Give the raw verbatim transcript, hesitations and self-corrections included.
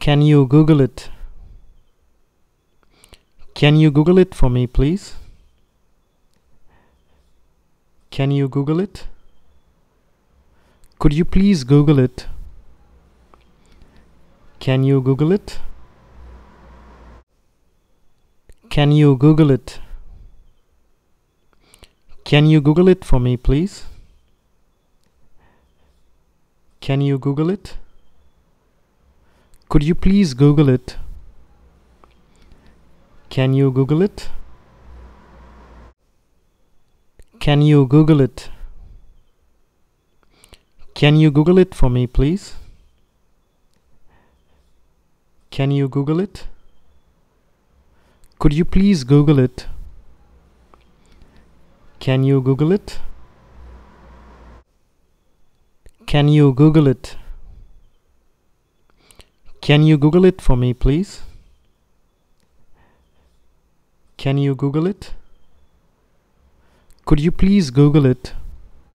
Can you Google it? Can you Google it for me, please? Can you Google it? Could you please Google it? Can you Google it? Can you Google it? Can you Google it for me, please? Can you Google it? Could you please Google it? Can you Google it? Can you Google it? Can you Google it for me, please? Can you Google it? Could you please Google it? Can you Google it? Can you Google it? Can you Google it for me, please? Can you Google it? Could you please Google it?